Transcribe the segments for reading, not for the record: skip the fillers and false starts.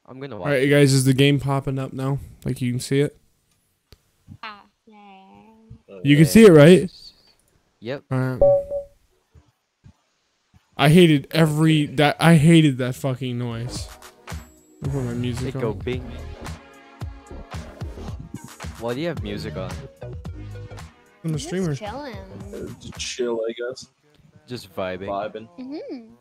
I'm gonna All watch. right, you guys, is the game popping up now? Like you can see it. You can see it, right? Yep. I hated I hated that fucking noise. I'll put my music It go on. bing. Why do you have music on? I'm a streamer. Just chilling. To chill, I guess. Just vibing. Vibing. Mm-hmm.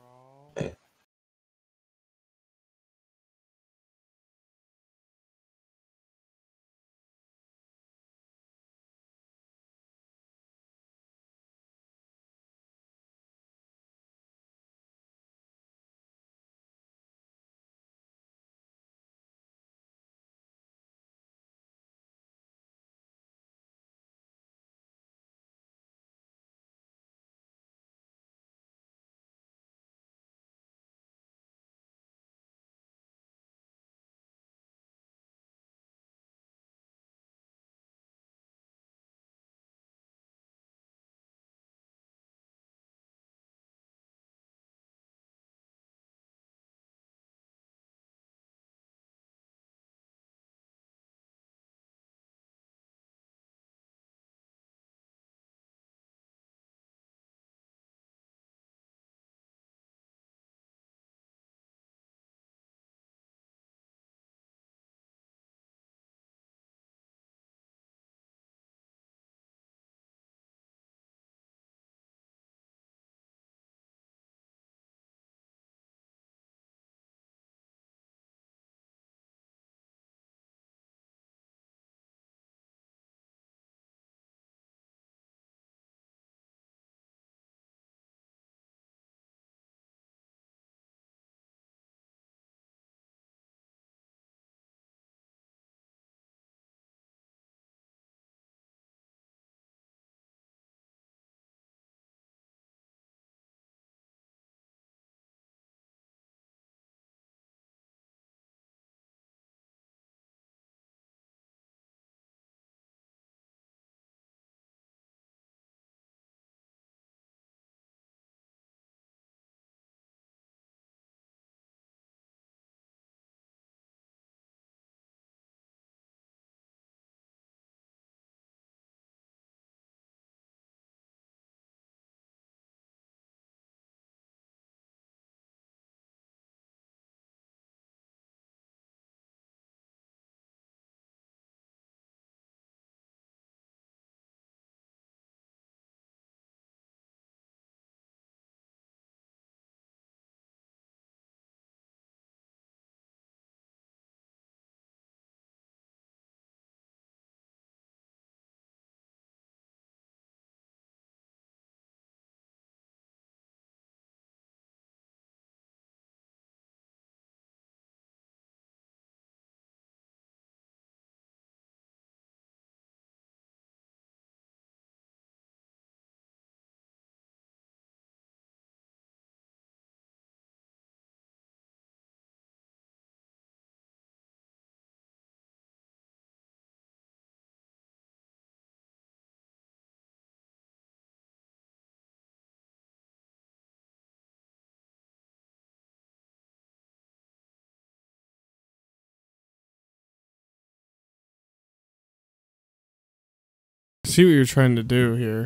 See what you're trying to do here.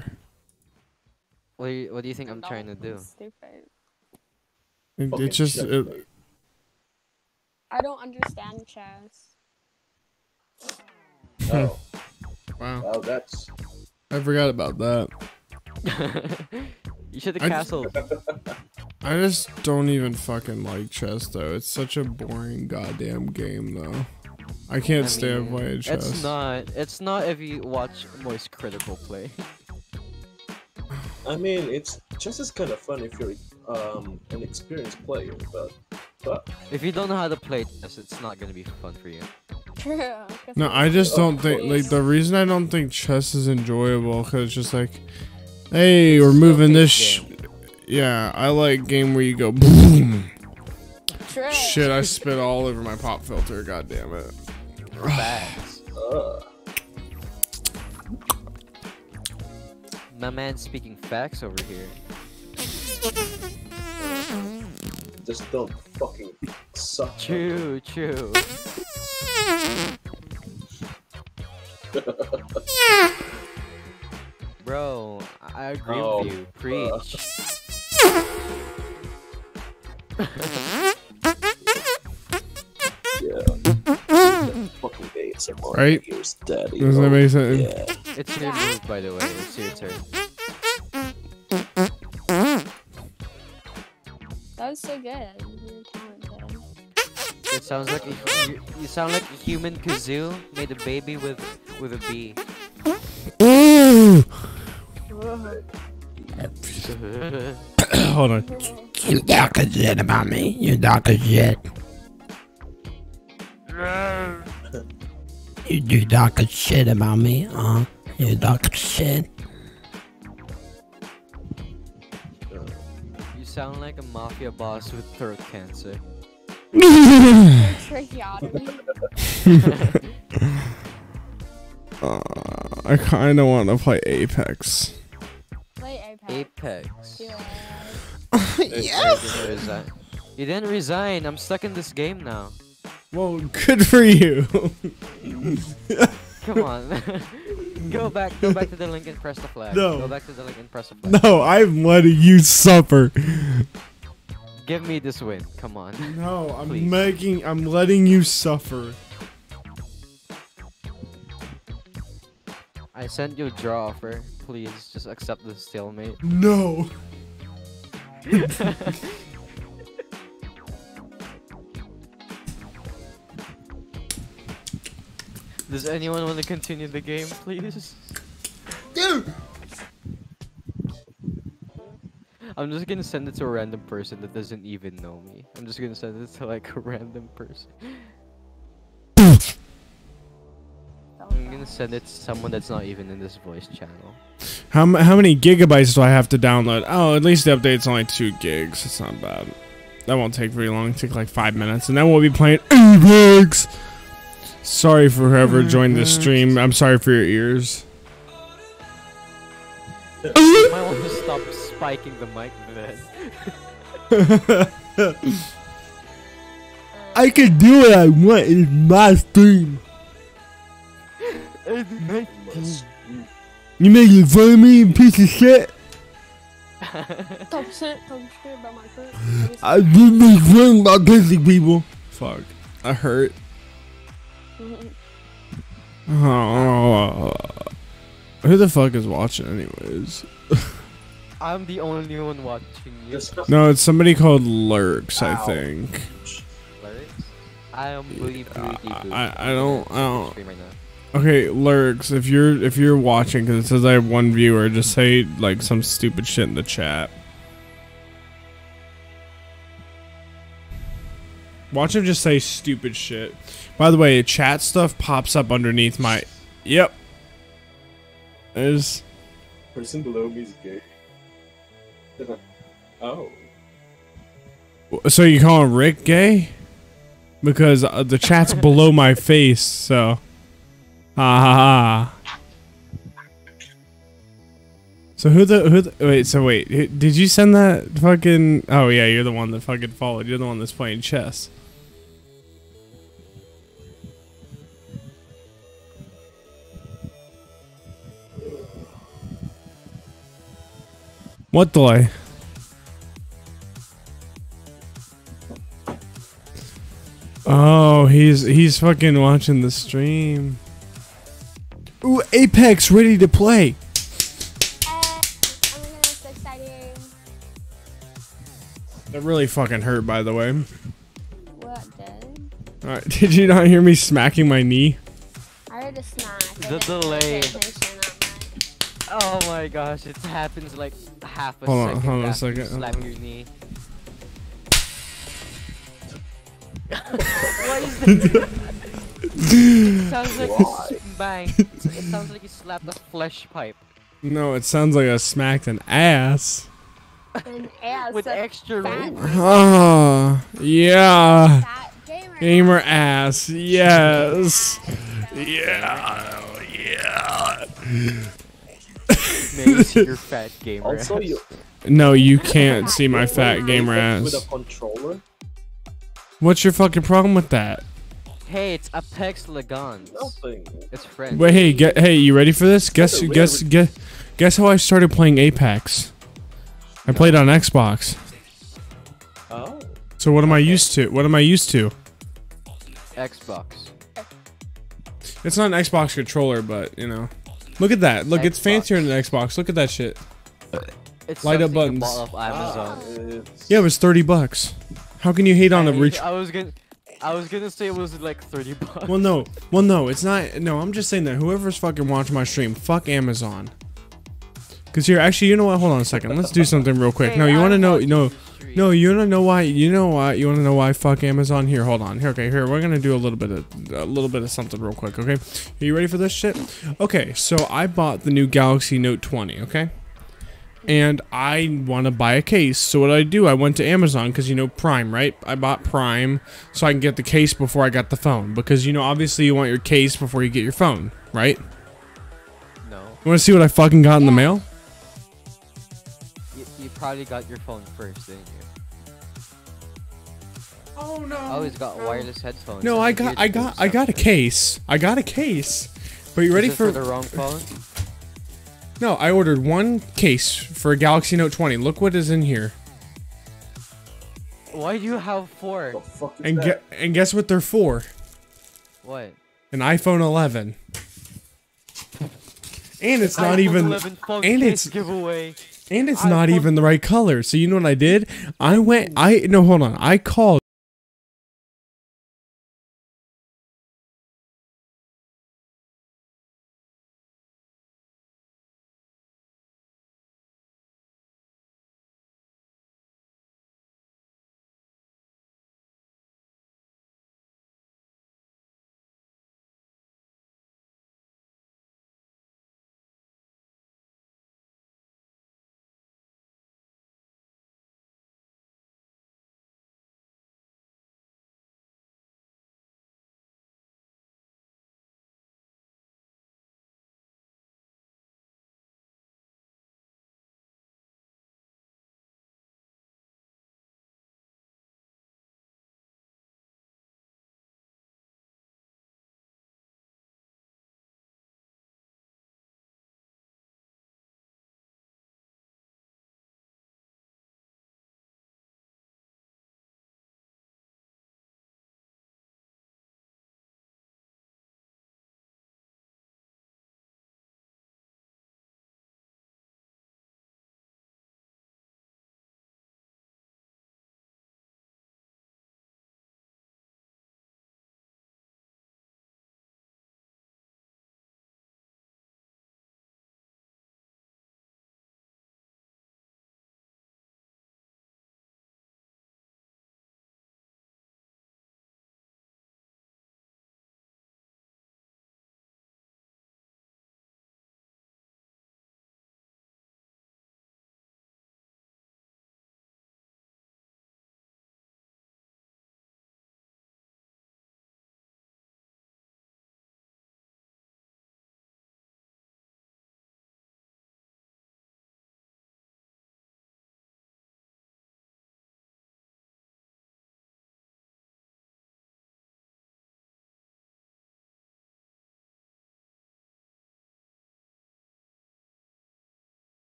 What do you think I'm trying to do? Stupid. It just I don't understand chess. Oh. wow. Wow, that's. I forgot about that. You should have I castled. I just don't even fucking like chess though. It's such a boring goddamn game though. I can't stand playing chess. It's not if you watch Moist Critical play. I mean, it's just as kind of fun if you're an experienced player, but If you don't know how to play chess, it's not gonna be fun for you. True. No, I just don't think like the reason I don't think chess is enjoyable because it's just like, hey, we're moving this. Yeah, I like game where you go boom. True. Shit, I spit all over my pop filter. God damn it. Facts. My man speaking facts over here. just don't fucking suck. True, true. Bro, I agree Oh, with you. Preach. Yeah. Fucking ASMR. Right? Here's daddy. Does that make sense? Yeah. It's your move, by the way. It's your turn. That was so good. You're talented. It sounds like you sound like a human kazoo made a baby with a bee. Hold on. You talk a shit about me. You talk a shit. You talk a shit about me, huh? You talk a shit. You sound like a mafia boss with throat cancer. Tracheotomy. I kind of want to play Apex. Play Apex. Apex. Do it. Yes! You didn't resign. I'm stuck in this game now. Well, good for you. Come on. Go back to the link and press the flag. No. Go back to the link and press the flag. No, I'm letting you suffer. Give me this win. Come on. No, Please. I'm letting you suffer. I sent you a draw offer. Please just accept the stalemate. No. Does anyone want to continue the game, please? Dude. I'm just gonna send it to a random person that doesn't even know me. I'm just gonna send it to like a random person. I'm gonna send it to someone that's not even in this voice channel. How many gigabytes do I have to download? Oh, at least the update's only 2 gigs. It's not bad. That won't take very long. It'll take like 5 minutes, and then we'll be playing Apex. Sorry for whoever joined the stream. I'm sorry for your ears. You might want to stop spiking the mic then. I can do what I want. It's my stream. You making fun of me, you piece of shit? Top shit about my foot. I did make fun about kissing people. Fuck. I hurt. Oh. Who the fuck is watching anyways? I'm the only one watching you. No, it's somebody called Lurks, I think. Lyrics? I am booty. I don't. Stream right now. Okay, Lurks, if you're watching, because it says I have 1 viewer, just say like some stupid shit in the chat. Watch him just say stupid shit. By the way, chat stuff pops up underneath my. Yep. There's. Person below me is gay. Oh. So you calling Rick gay? Because the chat's below my face, so. Ha ha ha. So wait, did you send that fucking? Oh yeah, you're the one that fucking followed. You're the one that's playing chess. What delay? Oh, he's fucking watching the stream. Ooh, Apex ready to play. Oh my goodness, so exciting. That really fucking hurt, by the way. What did? Alright, did you not hear me smacking my knee? I heard a smack. The delay. Oh my gosh, it happens like half a Hold on, second hold on a after you second. slam your knee. What is this? It sounds like you bang. It sounds like you slapped a flesh pipe No, it sounds like I smacked an ass. An ass. with a extra fat- room. Ah, yeah. fat gamer. Gamer ass, yes. Yeah, yeah. May see your fat gamer Also, ass. you No, you can't see my fat with gamer with a ass. controller. What's your fucking problem with that? Hey, it's Apex Legends. Nothing. It's friends. Wait, hey, you ready for this? Guess, Really? guess how I started playing Apex. I played on Xbox. Oh. So what am I used to? What am I used to? Xbox. It's not an Xbox controller, but you know. Look at that. Look, it's Xbox. fancier than an Xbox. Look at that shit. It's Light up something you buttons. bought off Amazon. It's, Yeah, it was $30. How can you hate on a reach? I was gonna say it was like $30. Well, no, it's not. No, I'm just saying that whoever's fucking watching my stream, fuck Amazon. Cause here, actually, you know what? Hold on a second. Let's do something real quick. Hey, No, you want to I'm know? watching No, your stream. no, you want to know why? You know why? You want to know why? Fuck Amazon. Here, hold on. Here, okay, here. We're gonna do a little bit of something real quick. Okay, are you ready for this shit? Okay, so I bought the new Galaxy Note 20. Okay. And I want to buy a case. So what I went to Amazon because, you know, Prime, right? I bought Prime so I can get the case before I got the phone. Because, you know, obviously you want your case before you get your phone, right? No. You want to see what I fucking got in the mail? You probably got your phone first, didn't you? Oh, no. I always got wireless headphones. No, and I the got ears a case. I got a case. But you ready Is it for the wrong phone? No, I ordered one case for a Galaxy Note 20. Look what is in here. Why do you have 4? the fuck is And that? and guess what they're for? What? An iPhone 11. And it's not iPhone even 11 phone and case it's giveaway. and it's not iPhone- even the right color. So you know what I did? No, hold on. I called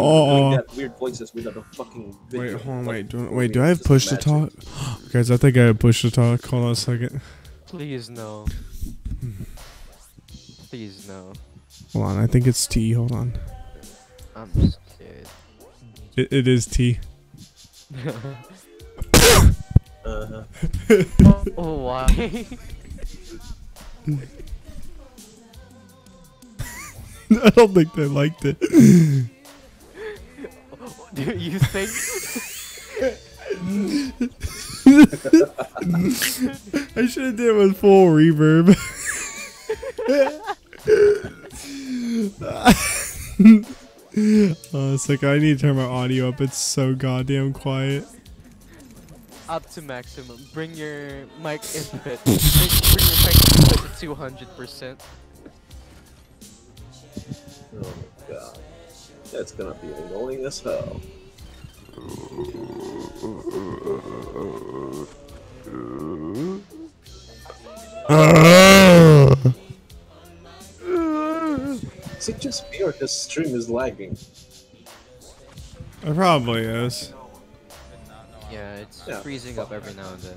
doing oh. that weird voices without a fucking video. Wait, hold on, Like, wait, do I have just push to imagine. talk? Guys, I think I have push to talk. Hold on a second. Please no. Please no. Hold on, I think it's T. Hold on. I'm just scared. It is T. Uh-huh. Oh, why? I don't think they liked it. Do you think? I should have did it with full reverb. Oh, it's like I need to turn my audio up. It's so goddamn quiet. Up to maximum. Bring your mic input. Bring your mic input to 200%. Oh my god. That's gonna be annoying as hell. Is it just me or the stream is lagging? It probably is. Yeah, it's Yeah, freezing up every now and then.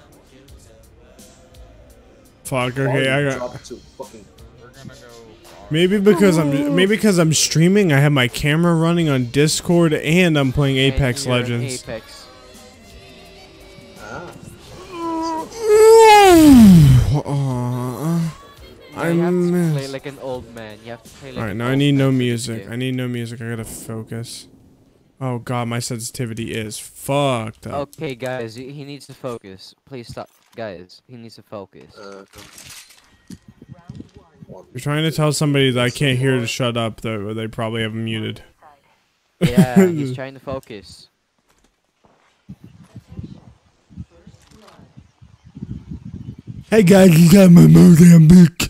Fuck. Okay, I got. Dropped to fucking. Maybe because I'm streaming. I have my camera running on Discord and I'm playing Apex And you're in Legends. Apex. Ah. Yeah, you have to play missed. like an old man. You have to play like Alright, an now I old need no man to beat the music. game. I need no music. I gotta focus. Oh god, my sensitivity is fucked up. Okay, guys, he needs to focus. Please stop. Guys, he needs to focus. You're trying to tell somebody that I can't hear to shut up, though. They probably have him muted. Yeah, he's trying to focus. Hey guys, you got my Mozambique.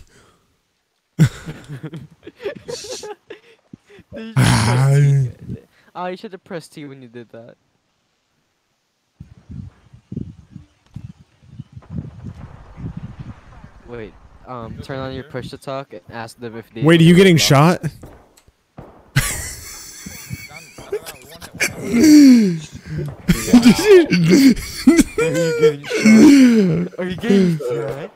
Oh, you should have pressed T when you did that. Wait, turn on your push to talk and ask them if they. Wait, are you getting shot? Are you getting shot?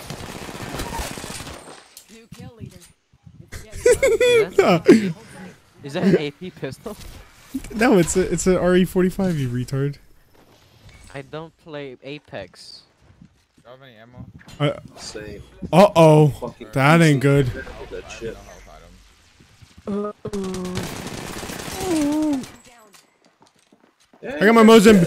Is that an AP pistol? No, it's an RE45, you retard. I don't play Apex. Do you have any ammo? Same. Uh-oh. Fucking That ain't PC good. That shit. I got my Mozambique.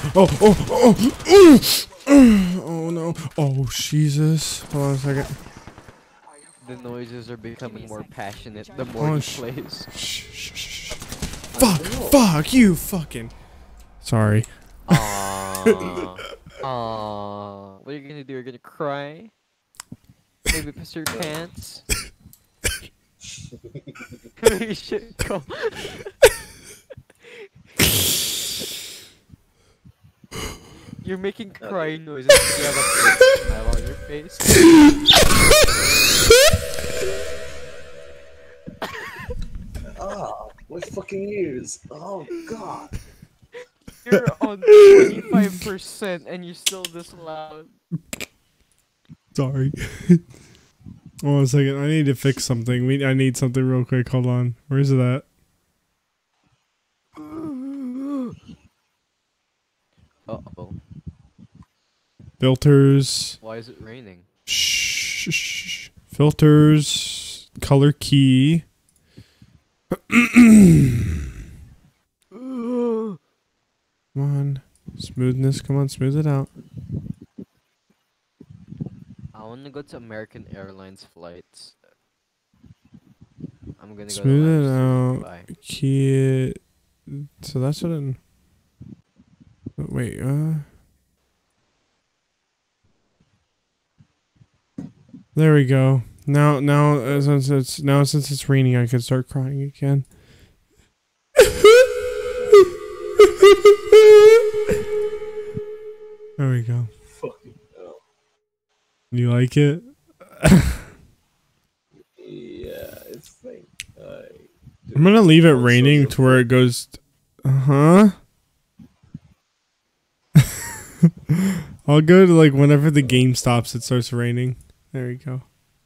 Oh no. Oh, Jesus. Hold on a second. The noises are becoming more passionate the more he plays. Shh. Fuck you, fucking. Sorry. Aww. Aww. What are you gonna do? You're gonna cry? Maybe piss your pants? You should go. You're making crying noises because you have a big smile on your face. Ah, my fucking ears. Oh god. You're on 25% and you're still this loud. Sorry. Hold on a second. I need to fix something. I need something real quick. Hold on. Where's it at? Uh-oh. Filters. Why is it raining? Shh. Filters. Color key. Come on. Smoothness. Come on, smooth it out. I want to go to American Airlines flights. I'm gonna go Smooth to it out. Bye. Key it. So that's what it... Wait, there we go. Now, since it's raining, I can start crying again. There we go. Fucking hell. You like it? Yeah, it's like, I'm gonna leave it raining to where it goes. I'll go to like whenever the game stops, it starts raining. There we go.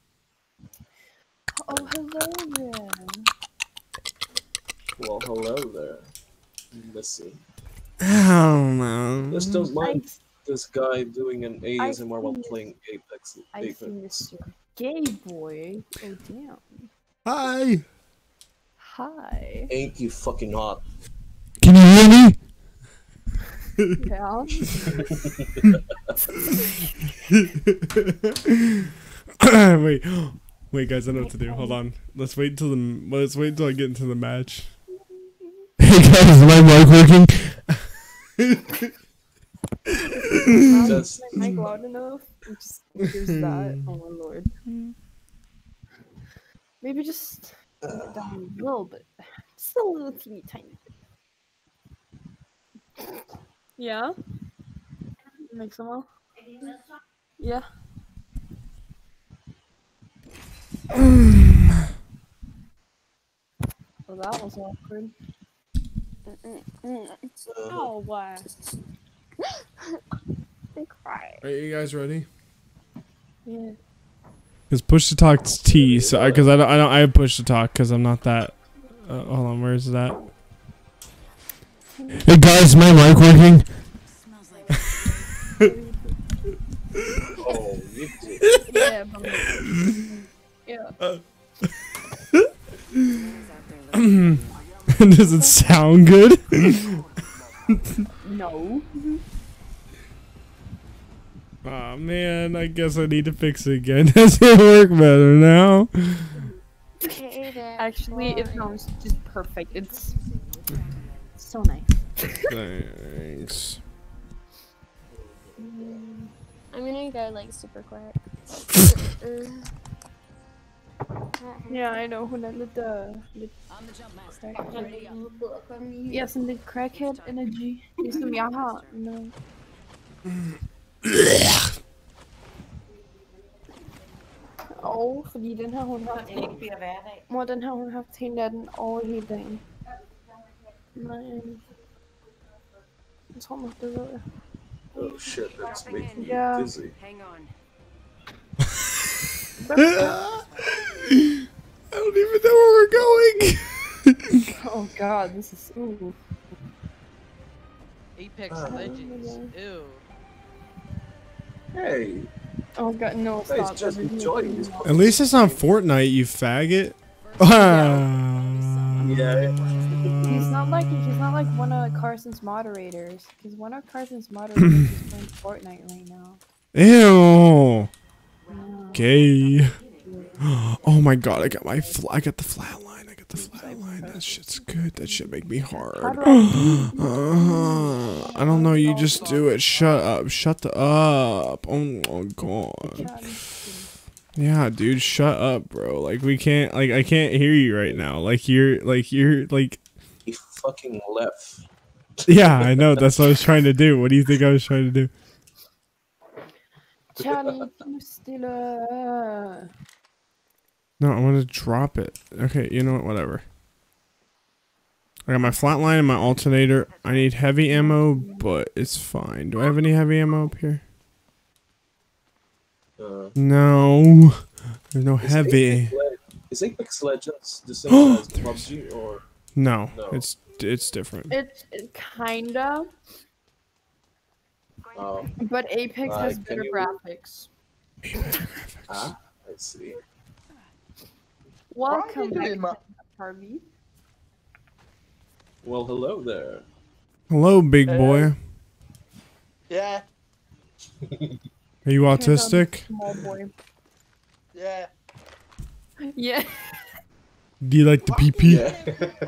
Oh, hello there. Well, hello there. Let's see. I don't know. Just don't mind this guy doing an ASMR while playing Apex. I see Mr. Gay Boy. Oh, damn. Hi. Hi. Ain't you fucking hot? Can you hear me? Yeah. Wait, guys, I know what to do. Hold on. Let's wait until I get into the match. Hey guys, is my mic working? Just Am I loud enough? Just there's that. Oh my lord. Maybe just turn it down a little bit. Just a little teeny tiny bit. Yeah? Make some more? Yeah. Well, that was awkward. Oh, wow. I cried. Are you guys ready? Yeah. Cause push to talk's T, so I have push to talk because I'm not that. Hold on, where is that? Hey guys, is my mic working? oh, you did. Yeah, but yeah. Does it sound good? No. Aw, man, I guess I need to fix it again. Does it work better now? Actually, it sounds just perfect. It's so nice. Thanks. I'm gonna go like super quick. Yeah, I know who let the ja, sådan lidt crackhead energy. Ligesom jeg har. No. Og fordi den her hun har mor, den her hun har haft hele natten over hele dagen. Nej. Jeg tror nok det ved jeg. Oh shit, that's making me Yeah. dizzy. Hang on. I don't even know where we're going. Oh god, this is ooh. Apex Legends. Ew. Hey, Oh god, no, guys, stop. just enjoy this. At least it's not Fortnite, you faggot. Yeah. He's not like one of Carson's moderators. Because one of Carson's moderators is playing Fortnite right now. Ew. Yeah. Gay. Oh my god, I got the flatline. I got the flatline. That shit's good. That shit make me hard. I don't know, you just do it. Shut up. Shut up. Oh my god. Yeah, dude, shut up, bro. Like we can't I can't hear you right now. Like you're He fucking left. yeah, I know. That's what I was trying to do. What do you think I was trying to do? Charlie, du stille. No, I want to drop it. Okay, you know what? Whatever. I got my flatline and my alternator. I need heavy ammo, but it's fine. Do I have any heavy ammo up here? No. There's no heavy. Is Apex Legends the same as PUBG or? No, No. it's different. It kinda. Oh, But Apex has can better you- graphics. I see. Welcome back, Harvey. Well, hello there. Hello, big boy. Yeah, Are you autistic? Small boy. yeah. Yeah. Do you like the pee pee? Yeah.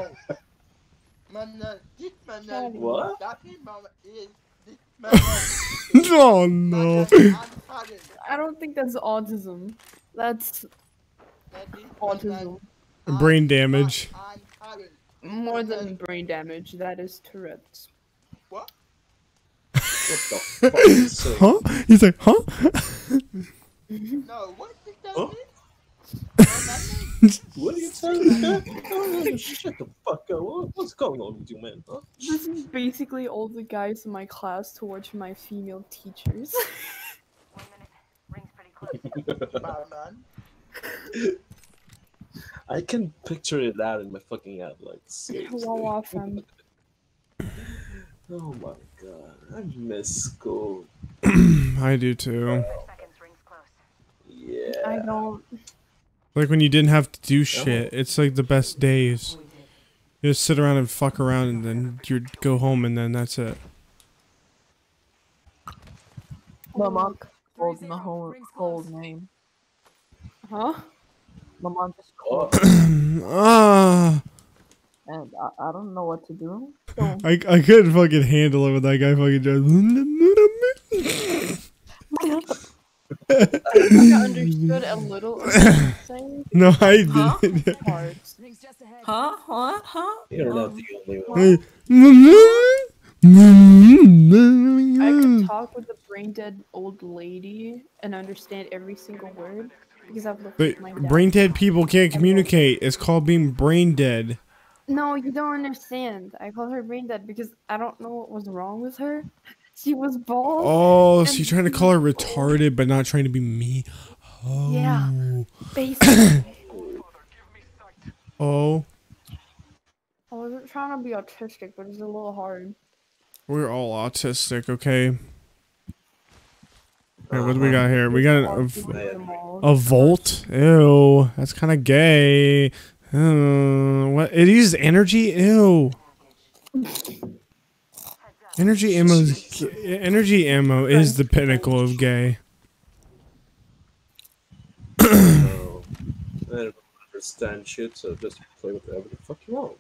What? Oh no. I don't think that's autism. That's autism. Brain damage. More than brain damage. That is Tourette's. What? What the fuck is he saying? Huh? He's like, huh? No, what did that Huh? mean? What are you telling me? Shut the fuck up. What's going on with you, man? Huh? This is basically all the guys in my class towards my female teachers. Man. I can picture it out in my fucking head, like, seriously. Wawa fam. Oh my god, I miss school. I do too. Yeah. I don't. Like when you didn't have to do shit. It's like the best days. You just sit around and fuck around and then you go home and then that's it. My mom called my whole name. Huh? My mom just called, Ah, and I don't know what to do. So I couldn't fucking handle it when that guy fucking just. I understood a little of what you saying. No, I didn't. Parts. You're not the only one. I could talk with a brain dead old lady and understand every single word because I've looked But at my dad. brain dead people can't communicate. It's called being brain dead. No, you don't understand. I call her brain dead because I don't know what was wrong with her. She was bald. Oh, so you're trying to call her retarded, but not trying to be me. Oh. Yeah, basically. Oh, I wasn't trying to be autistic, but it's a little hard. we're all autistic, okay? Hey, what do we got here? We got a volt. Ew, that's kind of gay. What? It uses energy. Ew. Energy ammo is the pinnacle of gay. No, I don't understand shit, so just play with whatever the fuck you want.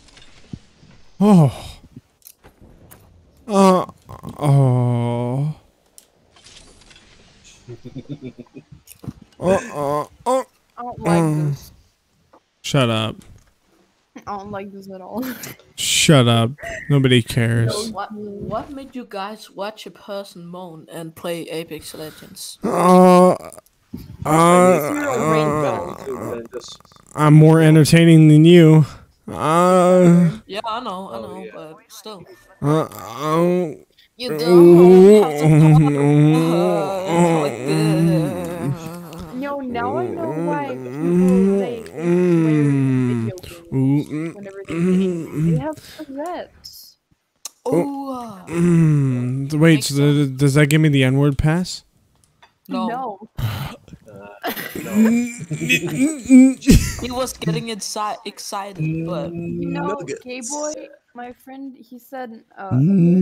Oh. Oh. I don't like this. Shut up. I don't like this at all. Shut up. Nobody cares. what made you guys watch a person moan and play Apex Legends? I'm more entertaining than you. Yeah, I know, yeah. but still. You don't have to like Yo, now I know why people they play video games whenever they have Tourette's. Wait, so does that give me the N-word pass? No. He was getting excited, but You know, gay boy, my friend, he said, not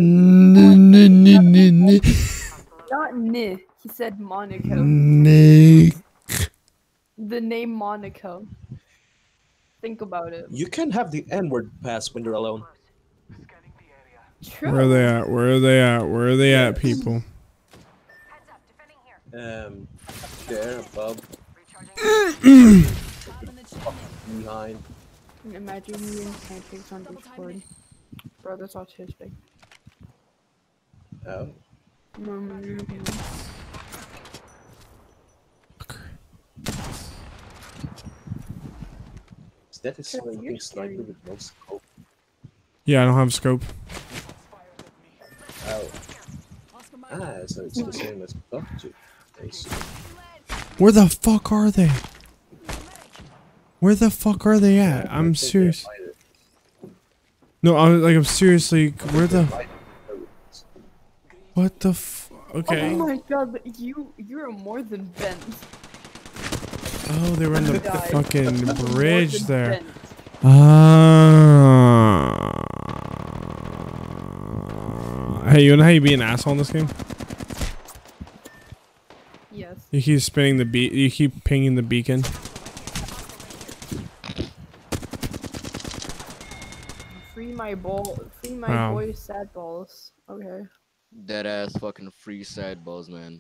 Ni, he said Monaco. The name Monaco. Think about it. You can have the N-word pass when you're alone. True. Where are they at? Where are they at? Where are they at, people? There, above. Behind. Imagine you in pancakes on Discord. Bro, that's autistic. Oh. Is that a fucking sniper with no scope? Yeah, I don't have scope. Oh. Ah, so it's the same as PUBG. I see. Where the fuck are they? Where the fuck are they at? I'm serious. No, I'm seriously. Where the? What the okay. Oh my god, but you're more than bent. Oh, they were on the Guys, fucking bridge there. bent. Hey, you know how you be an asshole in this game? Yes. You keep spinning the beat. You keep pinging the beacon. Free my ball. Free my Wow. boy sad balls. Okay. Dead ass fucking free sad balls, man.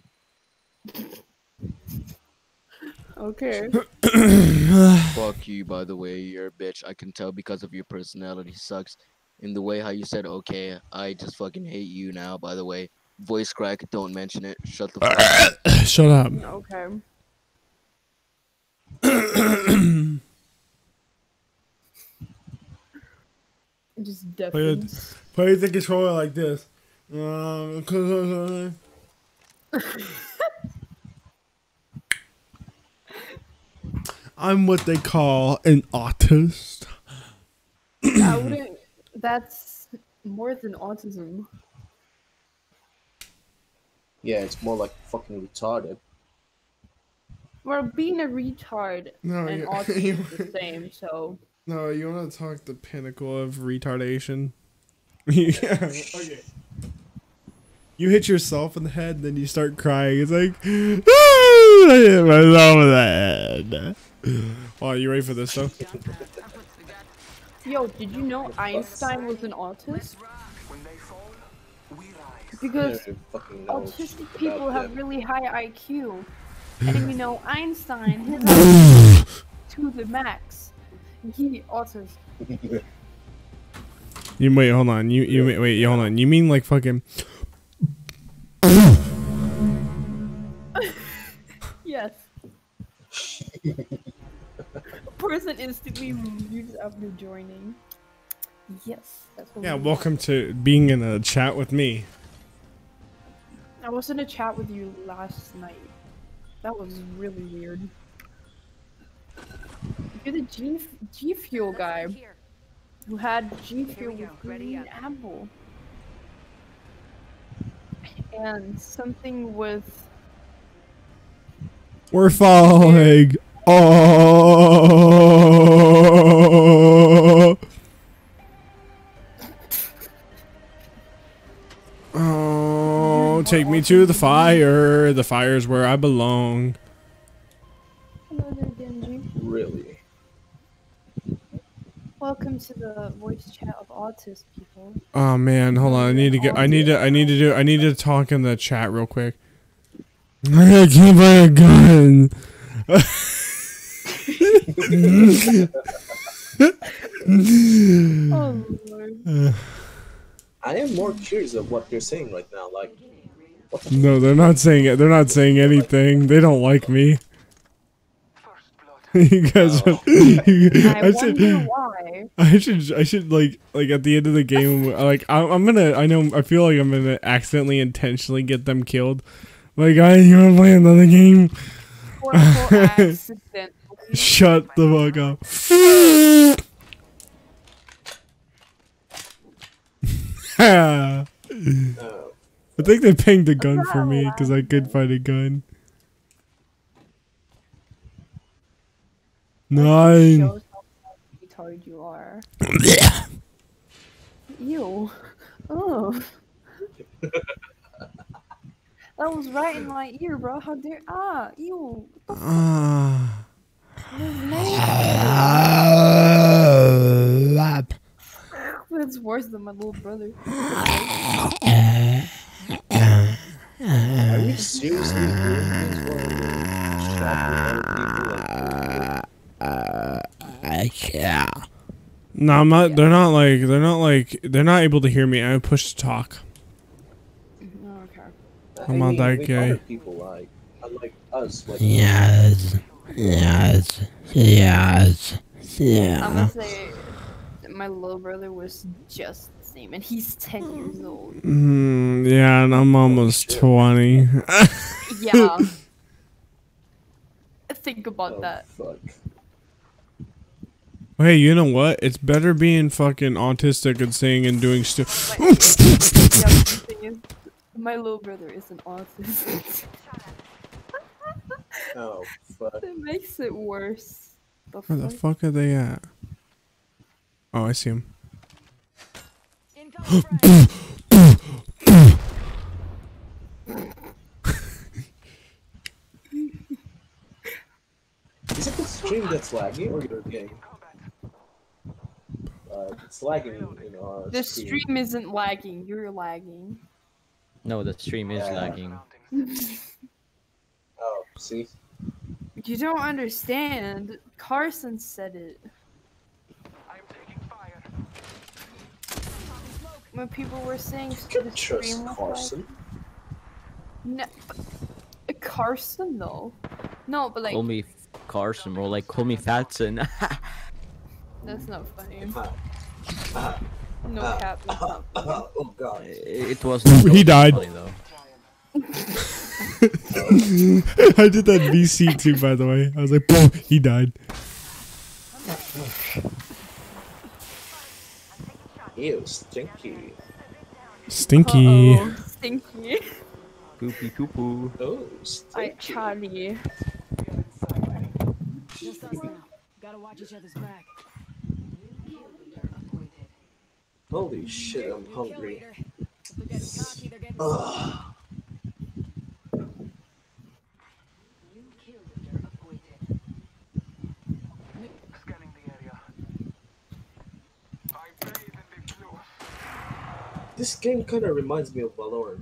Okay. Fuck you, by the way, you're a bitch. I can tell because of your personality sucks. In the way how you said okay, I just fucking hate you now, by the way. Voice crack, don't mention it. Shut the fuck up. Shut up. Okay. Just Play deafens. the controller like this. I'm what they call an autist. I wouldn't. That's more than autism. Yeah, it's more like fucking retarded. Well, being a retard No, and you- autism is the same, so. No, you want to talk the pinnacle of retardation? Yeah, okay. You hit yourself in the head, then you start crying. It's like, I hit myself in the head. Wow, you ready for this though? Yo, did you know Einstein was an autist? Because I don't fucking know autistic about people have them. really high IQ. And you know, Einstein, his IQ to the max. He autism. You wait, hold on. Wait, hold on. You mean like fucking? Yes. Person instantly leaves after joining. Yes, that's what Yeah, we welcome to being in a chat with me. I was in a chat with you last night. That was really weird. You're the G Fuel guy who had G Fuel with Green Apple. And something with We're falling. Oh. Oh, take me to the fire. The fire's where I belong. Hello there, Genji. Really? Welcome to the voice chat of autist people. Oh man, hold on. I need to talk in the chat real quick. I can't buy a gun. Oh lord. I am more curious of what you're saying right now. Like, what the No, they're not saying it. They're not saying anything. They don't like me. You guys, I I wonder why. should like at the end of the game, like I feel like I'm gonna accidentally intentionally get them killed. Like, you wanna play another game? Quote unquote accidentally. Shut the fuck up. I think they pinged a gun for me because I could find a gun. 9. Shows how retarded you are. Ew. Oh. That was right in my ear, bro. How dare ew. That's worse than my little brother. Are you seriously doing this while you're I can't. No, I'm not. They're not like. They're not able to hear me. I push to talk. Okay. I'm not that gay. Other people like, unlike us, like Yes. Yes. Yes. I'm Yeah. gonna say my little brother was just the same, and he's 10 years old. Yeah, and I'm almost 20. Yeah. Think about that. Fuck. Hey, you know what? It's better being fucking autistic and saying and doing stuff. Yeah, the thing is, my little brother is an autist. Oh, fuck. It makes it worse. Where the fuck are they at? Oh, I see him. Is it the stream that's lagging or your game? It's lagging in our The stream isn't lagging, you're lagging. No, the stream is lagging. Oh, see? You don't understand. Carson said it. When people were saying the Trust stream was Carson. No, Carson though. No, but like Only Carson, bro. Like, call me Fatson. That's not funny. Ah, No cap. That's not funny. oh god. It was. He died. Funny, though. I did that VC too, by the way. I was like, boom, he died. Ew, stinky. Stinky. Uh-oh, stinky. Poopy poo poo. Oh, Alright, stinky. Charlie. Gotta watch each other's back. Holy shit, I'm hungry. Ugh. This game kind of reminds me of Valorant.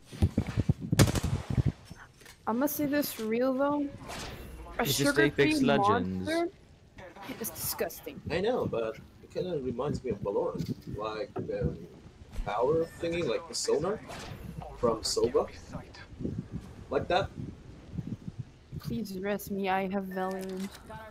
I'm gonna say this for real though. A It's just sugar-free Apex Legends. monster is disgusting. I know, but it kind of reminds me of Valorant. Like the power thingy, like the sonar from Sova. Like that. Please rest me, I have Valorant.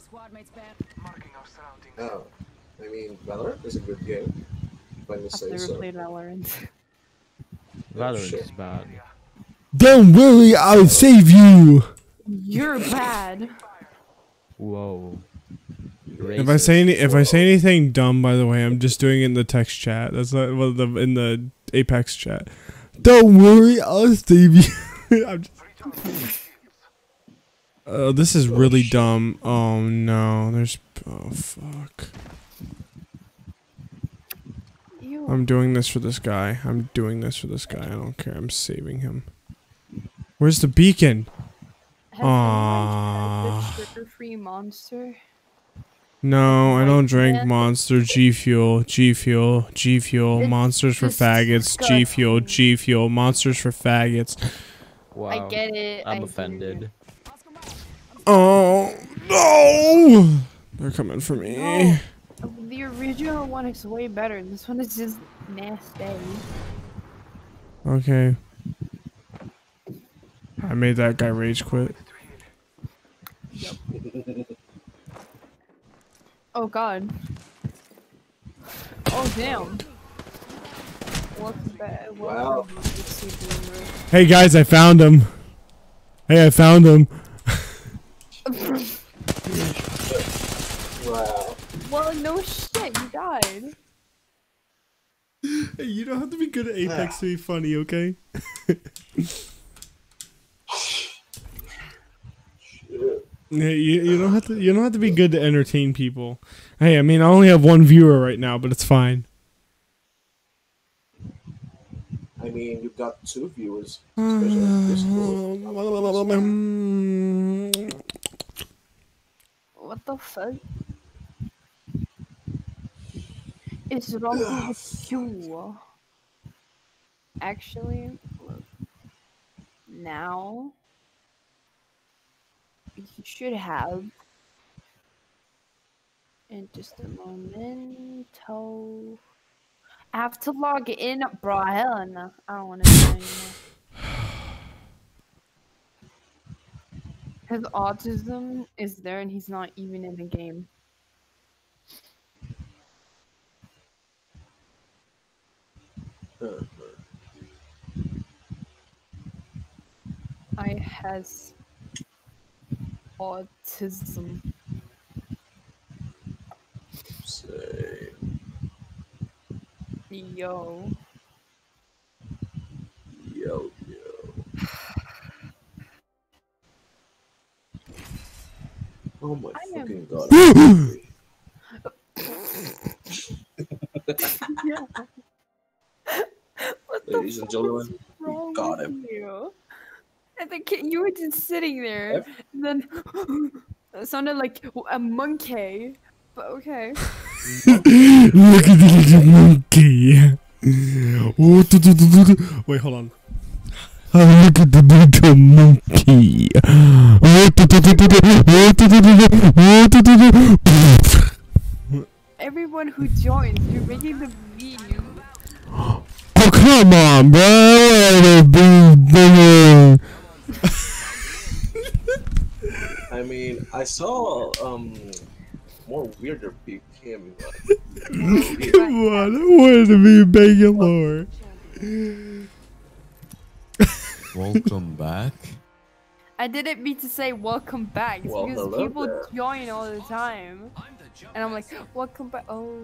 Oh, I mean, Valorant is a good game. If I must I've say never so. played Valorant. Valorant shit. is bad. Don't worry, I'll save you. You're bad. Whoa. If I say anything dumb, by the way, I'm just doing it in the text chat. That's not well, in the Apex chat. Don't worry, I'll save you. I'm just... this is really dumb. Oh no, there's. Oh fuck. Ew. I'm doing this for this guy. I'm doing this for this guy. I don't care. I'm saving him. Where's the beacon? Have anyone Aww. tried the sugar-free monster? No, I don't drink Yeah. Monster. G Fuel, G Fuel, G Fuel. It's Monsters for faggots. G Fuel, G Fuel. Monsters for faggots. Wow. I get it. I I'm hear offended. Oh no! They're coming for me. No. The original one is way better. This one is just nasty. Okay. I made that guy rage quit. Oh god. Oh damn. What's bad? Wow. Hey guys, I found him. Hey, I found him. Wow. Well, no shit, you died. Hey, you don't have to be good at Apex to be funny, okay? Yeah, you don't have to be good to entertain people. Hey, I mean, I only have one viewer right now, but it's fine. I mean, you've got 2 viewers. Especially on Discord. What the fuck? It's wrong with you. Actually, look. Now you should have in just a moment. I have to log in, bro. Hell no. I don't want to do anymore. His autism is there and he's not even in the game. I has autism. Say. Yo. Yo. Oh my fucking god. Yeah. What the Ladies and gentlemen, wrong got with him. you? And the kid, you were just sitting there, and then it sounded like a monkey. But okay. Look at the little monkey. Wait, hold on. Look at the little monkey. Everyone who joins, you're making them mean. Oh, come on, bro. I mean, I saw more weirder PPM. Come on, I wanted to be Bangalore. Welcome back. I didn't mean to say welcome back. It's Well, because hello people there. join all the time. And I'm like, welcome back. Oh.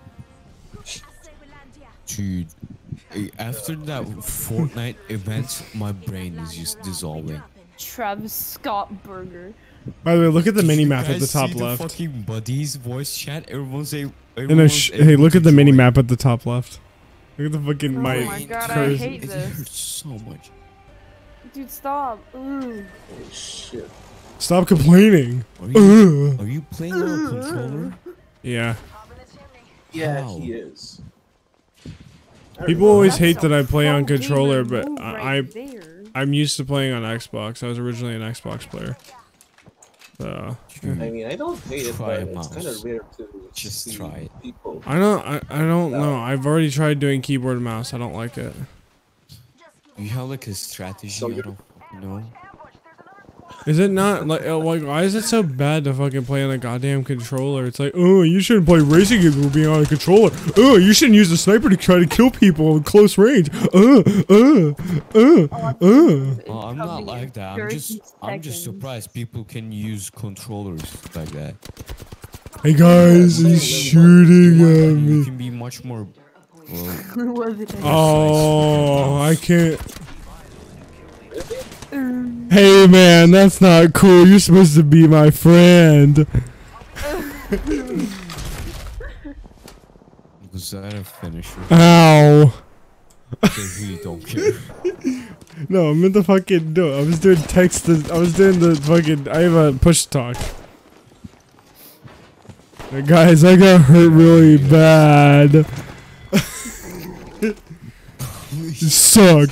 Dude, after that Fortnite event, my brain is just dissolving. Travis Scott Burger. By the way, look at the mini You map at guys the top see left. The fucking buddies voice chat. Everyone say. And everyone's hey, able look to at the mini join. map at the top left. Look at the fucking Oh mic. my god, I cursor. hate It this. hurts so much. Dude, stop. Ooh. Oh shit. Stop complaining. Are you playing on a controller? Yeah. Yeah, How? he is. People always That's hate a that I play on pro controller, gamer but move right I there. I'm used to playing on Xbox. I was originally an Xbox player. So I mean, I don't hate it, Try but a it's kind mouse. of rare to Just see try it. people. I don't know. I've already tried doing keyboard and mouse. I don't like it. You have like a strategy. So I you- don't know. Is it not like why is it so bad to fucking play on a goddamn controller? It's like, oh, you shouldn't play racing games with being on a controller. Oh, you shouldn't use the sniper to try to kill people in close range. Well, I'm not like that. I'm just surprised people can use controllers like that. Hey guys, he's shooting at You me. can be much more. Well, What did I Oh, I can't. Hey man, that's not cool. You're supposed to be my friend. was that a finisher? Ow. I really don't care. No, I meant the fucking no. I was doing text. I was doing the fucking. I have a push talk. Guys, I got hurt really bad. You suck.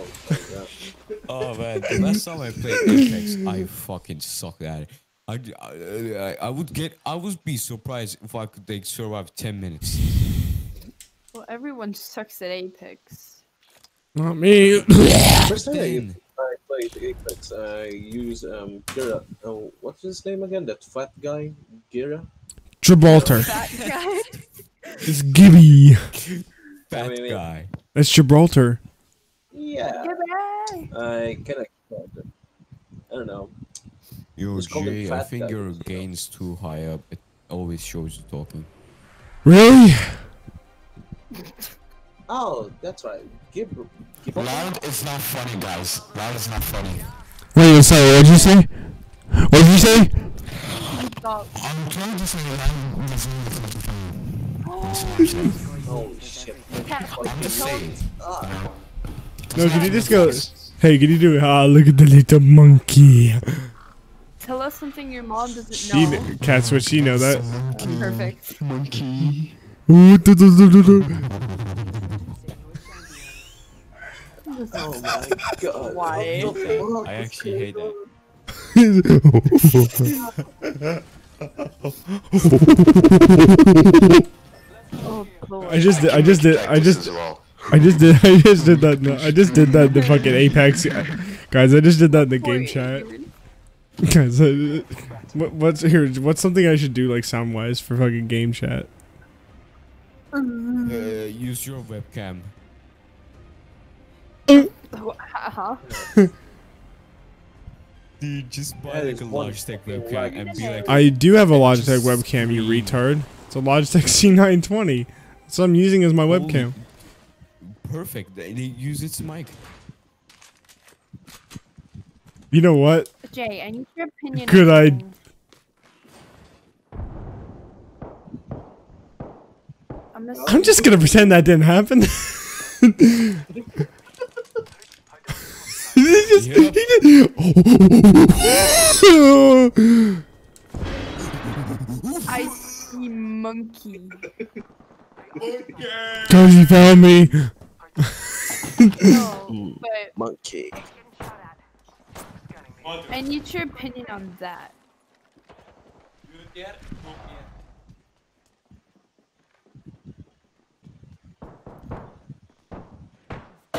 Oh man, the last time I played Apex, I fucking sucked at it. I would be surprised if I could like survive 10 minutes. Well, everyone sucks at Apex. Not me. First time I played Apex, I used Gira. Oh, what's his name again? That fat guy, Gira. Gibraltar. That guy. It's Gibby. Fat guy. That's Gibraltar. Yeah. I kind of. I don't know. Yo, Just call him Jay, I fat think guy, your you know. gain's too high up. It always shows you talking. Really? Oh, that's right. Loud is not funny, guys. Loud is not funny. Wait, sorry. What'd you say? What'd you say? I'm trying to say loud is not funny. Holy shit. I'm just saying. No, can you just go? Hey, can you do? Ah, look at the little monkey. Tell us something your mom doesn't She know. Cat Switch. She know that. Perfect. Monkey. Ooh, do, do, do, do, do. Oh my god. Why? I actually hate that. Oh, Lord. I just did that. No, I just did that in the fucking Apex, guys. I just did that in the game chat, guys. What's something I should do like sound wise for fucking game chat? Use your webcam. Huh? Dude, just buy That like is a one Logitech fucking webcam lag. and be like. I do have a Logitech Just webcam, you scream. retard. It's a Logitech C920. That's what I'm using as my Holy- webcam. Perfect. They use its mic. You know what? Jay, I need your opinion. Good on idea. something. I'm just gonna pretend that didn't happen. I see monkey. Guys, he found me. No, but Monkey. I need your opinion on that.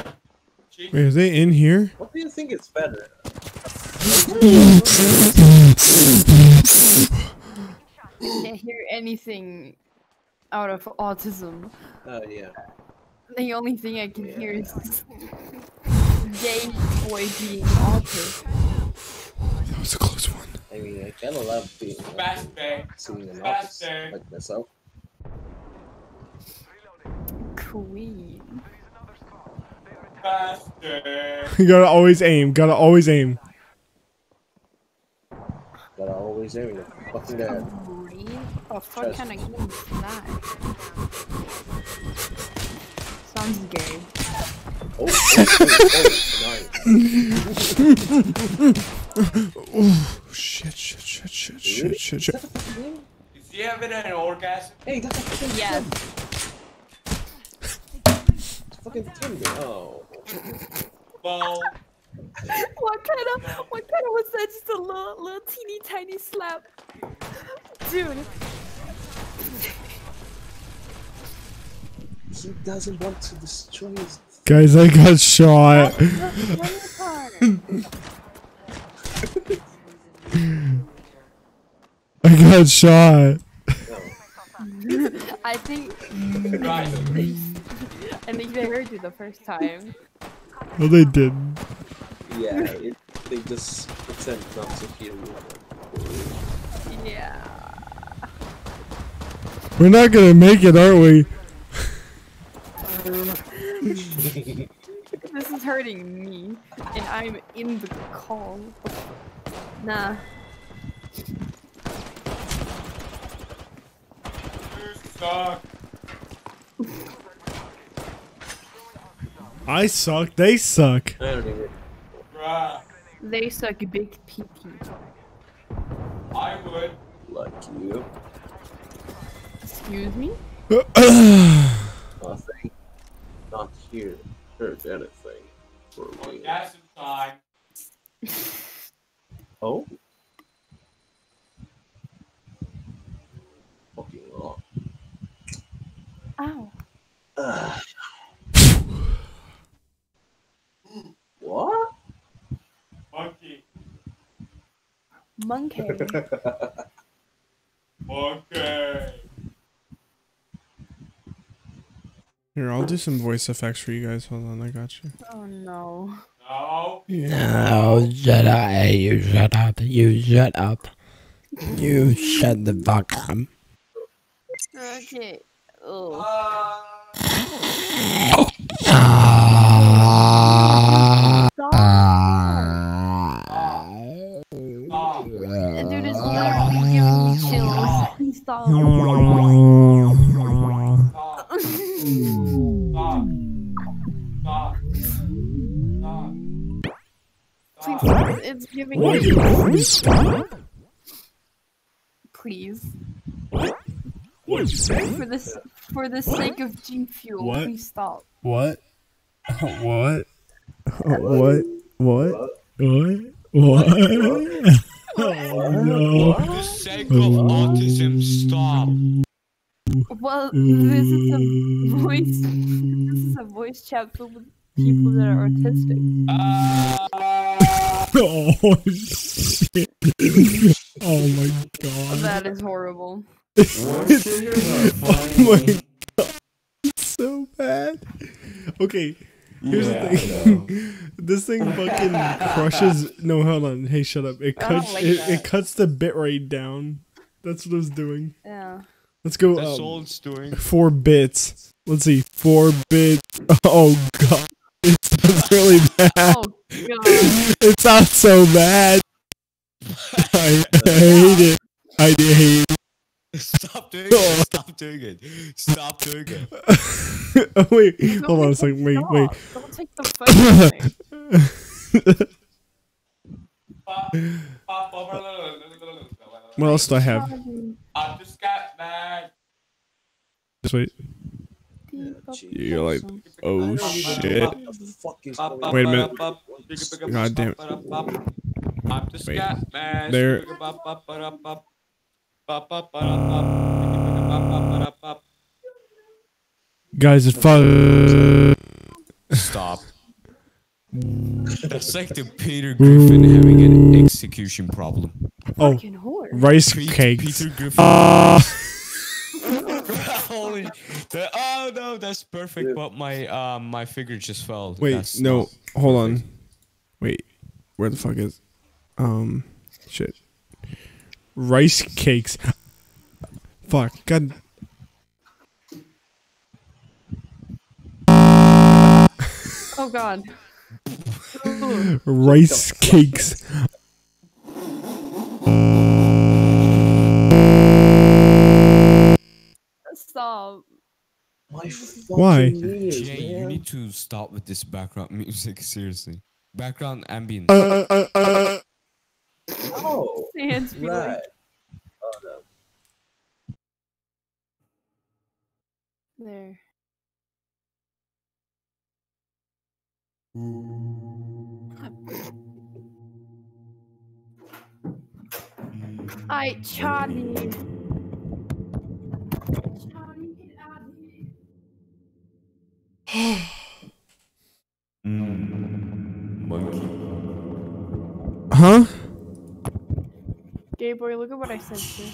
Wait, is they in here? What do you think is better? Can't hear anything out of autism. Yeah. The only thing I can hear is gay boy being autistic. That was a close one. I mean, I kind of love being seeing an office like myself. Queen. You gotta always aim. Gotta always aim. Gotta always aim the fucking guy. What fuck kind of game is that? Sounds gay. Oh, shit. Is he having an orgasm? Hey, that's a fucking yes. Fucking Tinder. Oh. Well. What kind of was that? Just a little teeny tiny slap, dude. He doesn't want to destroy his. Guys, I got shot. I got shot. I think they heard you the first time. No, they didn't. Yeah, they just pretend not to hear you. Yeah. We're not gonna make it, are we? This is hurting me, and I'm in the call. Nah. I suck. They suck. I don't even. They suck big pee. I would. Like you. Excuse me? Nothing. Not here. Heard anything. For me. Orgasm time. Oh? Fucking wrong. Ow. What? Monkey. Monkey. Okay. Here, I'll do some voice effects for you guys. Hold on, I got you. Oh no. No. No, shut up. Hey, you shut up. You shut up. You shut the fuck up. Okay. Oh. Dude, it's literally giving me chills. Please stop. Please, it's giving me chills. Please. What did you say? For the sake of G Fuel, What? please stop. What? What? What? What? What? Oh no. For the sake of autism, stop. Well, this is a voice chat filled with people that are autistic. Oh shit. Oh my god. That is horrible. Oh my god. It's so bad. Okay. Here's the thing. This thing fucking crushes. No, hold on. Hey, shut up. It cuts. It cuts the bitrate down. That's what it's doing. Yeah. Let's go. That's all it's doing. 4 bits. Let's see. 4 bits. Oh god. It sounds really bad. Oh god. It sounds so bad. I hate it. I hate it. Stop doing it. Stop doing it. Stop doing it. Oh, wait. Hold on a second. Wait. Don't take the What else do I have? I'm just got mad. Just wait. You're like, oh shit. Wait a minute. God damn it. I'm just Wait. got mad. There. Guys, it's fun. Stop. That's like the Peter Griffin having an execution problem. Oh, Fucking whore. rice cakes. Peter Griffin. Holy, oh no, that's perfect. But my my figure just fell. Wait, That's no, not hold on. Wait, where the fuck is? Shit. Rice cakes. Fuck. God. Oh god. Rice cakes. Stop. Why? Jay, you need to stop with this background music. Seriously, background ambience. Oh, Sans right. Oh, no. There. Alright, Charlie. Charlie, get out of here. Monkey. Huh? Gay boy, look at what I sent you.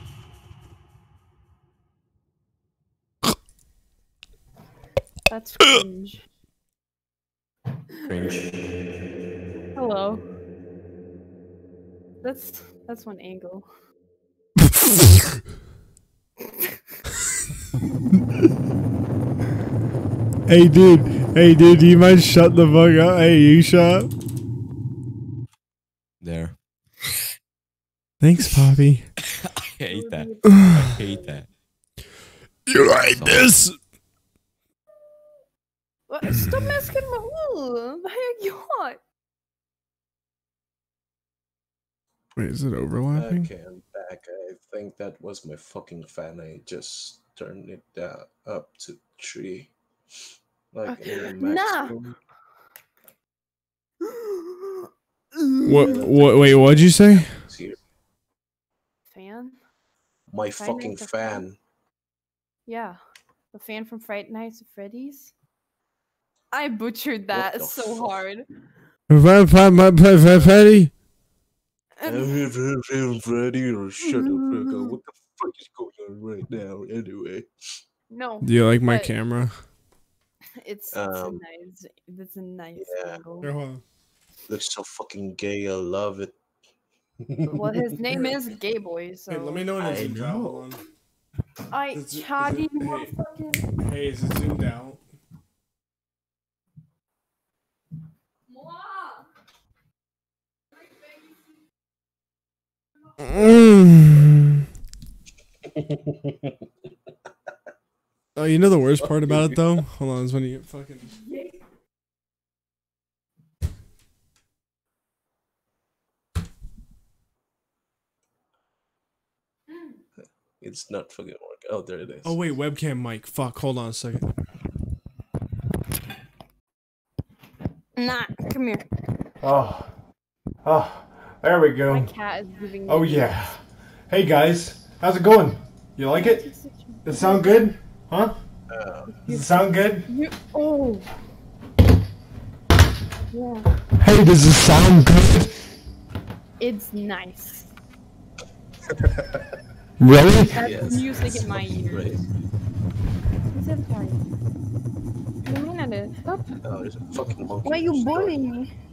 That's cringe. Cringe. Hello. That's one angle. Hey dude, do you mind shut the fuck up? Hey, you shut. There. Thanks, Poppy. I hate that. I hate that. You like this? What? Stop masking my wool. The heck you want? Wait, is it overlapping? Okay, I'm back. I think that was my fucking fan. I just turned it up to 3. Like in the maximum. Wait, what'd you say? Here. Fan? My Friday fucking Nights at fan. Yeah. The fan from Friday Nights at Freddy's? I butchered that the so fuck? hard. Freddy? Freddy, or shut up, Virgo. What the fuck is going on right now? Anyway. No. Do you like my but camera? It's a nice Yeah. angle. Looks so fucking gay. I love it. Well, his name is Gay Boy, so. Hey, let me know when it's zoomed out. Hold on. I Charlie, you motherfucking. Hey, is it zoomed out? Oh, you know the worst part about it though? Hold on, is when you get fucking. It's not fucking working. Oh, there it is. Oh wait, webcam mic. Fuck, hold on a second. Nah, come here. Oh, there we go. My cat is giving me. Oh yeah. Hey guys, how's it going? You like it? Does it sound good? Huh? Does it sound good? Oh. Yeah. Hey, does it sound good? It's nice. Really? That's music in my ears. Who's that guy? Come in at it. Stop. Oh, there's a fucking monkey. Why are you bullying me?